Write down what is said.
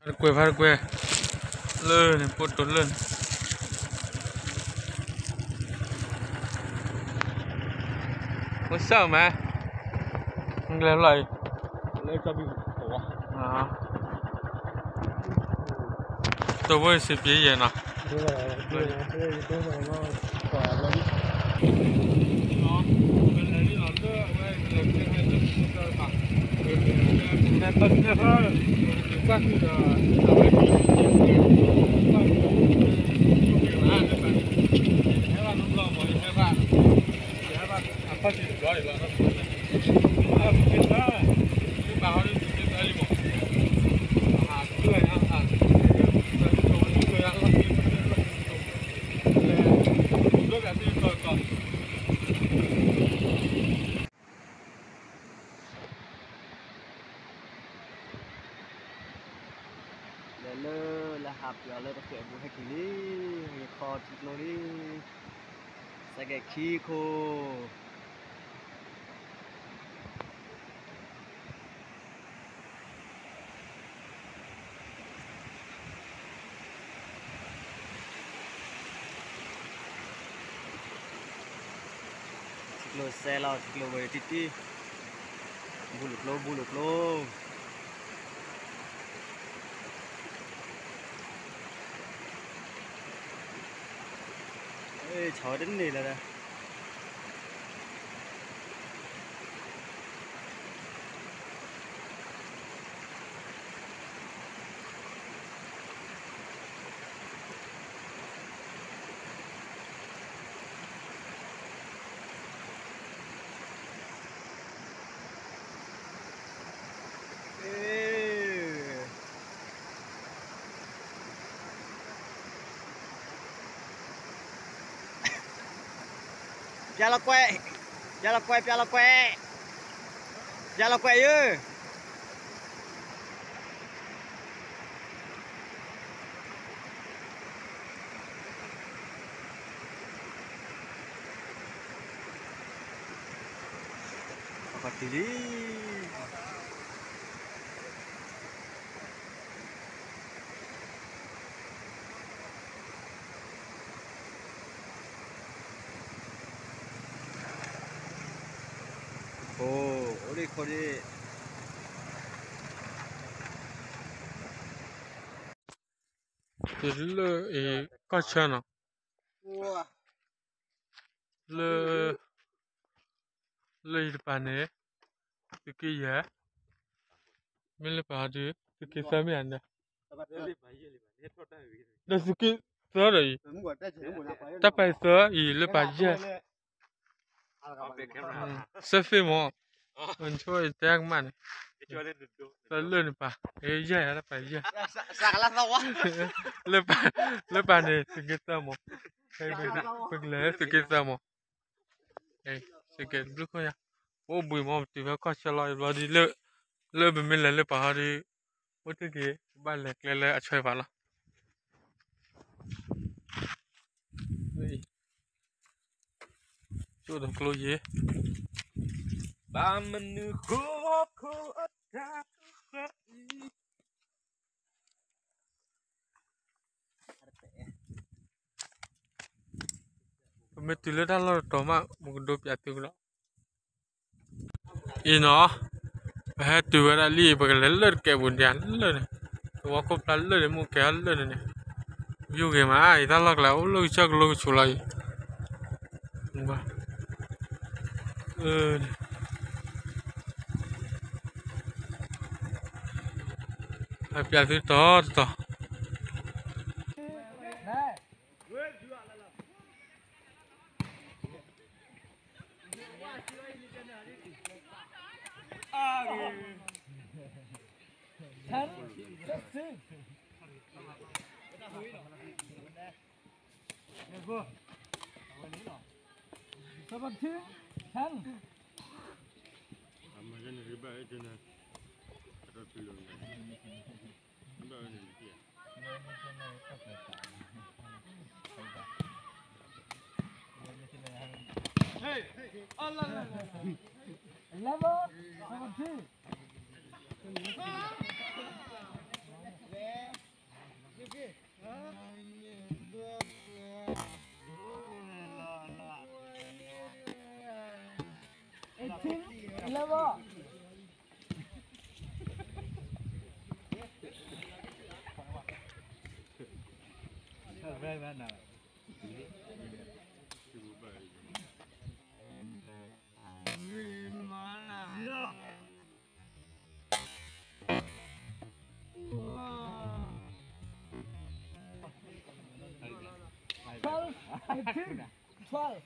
quay phát quay lên này bột trốn lên có sợ mà lên lại lên cho mình tổ à tôi với xếp gì vậy nào đúng rồi nó quả nó là hạp giờ lên cái bộ hay kỹ đi kho thịt nó đi sẽ cái khí khô thịt lô xe lo thịt lô về thịt đi bu lục lô chó đến này là đây Pia la que ư apa tadi 거리 le kachana le pane cái gì mình le pa đi cái sao mới ăn đó cái sao đấy ta phải sao ý le pa gì sao phê mò mình chơi tang man sao lên pa ấy gì là phải gì le pa này cái sao mò cái bên le cái sao mò cái lúc này ô bùi mò thì phải có chơi lại đi le bên mình le pa đi ô thế cái bạn le chơi vào là chỗ đó có gì ba mình khô ra मैं तिले डाल टोमा मुगडो प्याती गुला इनो है तुवेरा ली बगल लड़के बुंदियान लड़ तो वो को प्लान लड़ मुके लड़ ने व्यू के मा इधर लग ला वो लोग चक लोग चुलाई प्याती तो Level 17. 12.